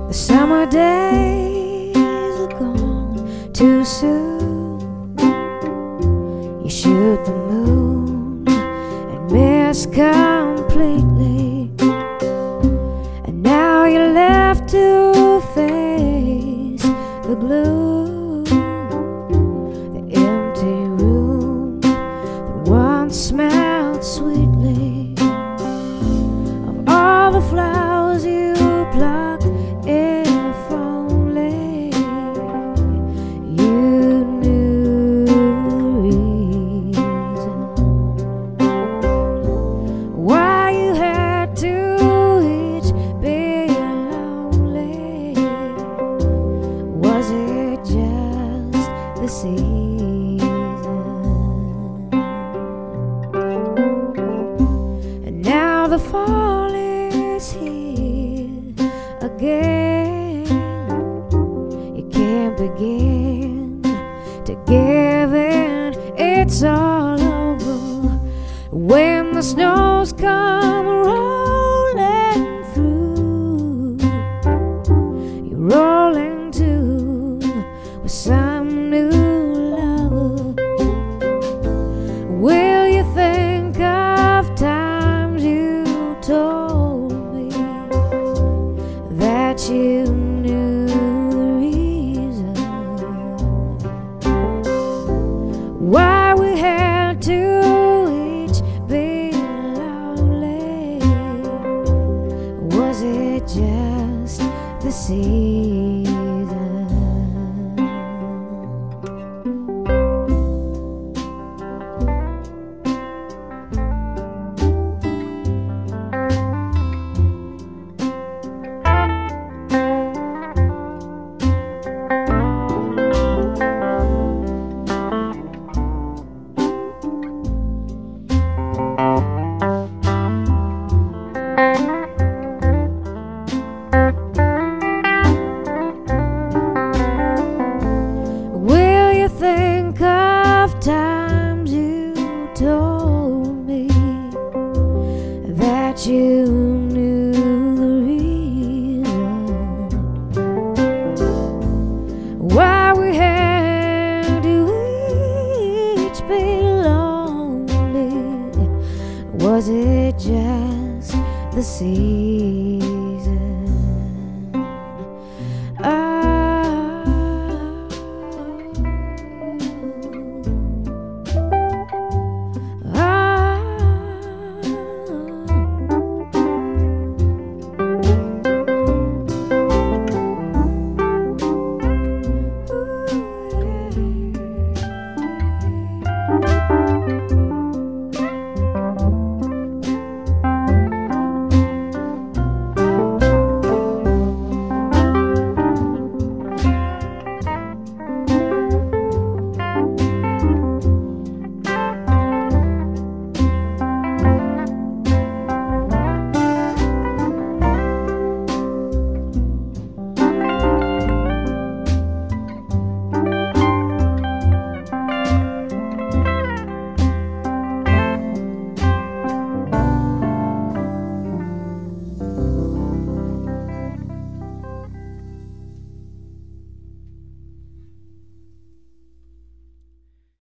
The summer days are gone too soon. You shoot the moon and miss completely, and now you're left to face the gloom, the empty room that once smelled sweetly of all the flowers you plucked. If only you knew the reason why you had to each be lonely. Was it just the season? And now the fall is here again. You can't begin to give in. It's all over when the snows come rolling through. You're rolling too with some new lover. Will you think of times you told me that you knew the reason why we had to each be lonely? Was it just the season? Will you think of times you told me that you knew the reason why we had to each be lonely? Was it just the sea?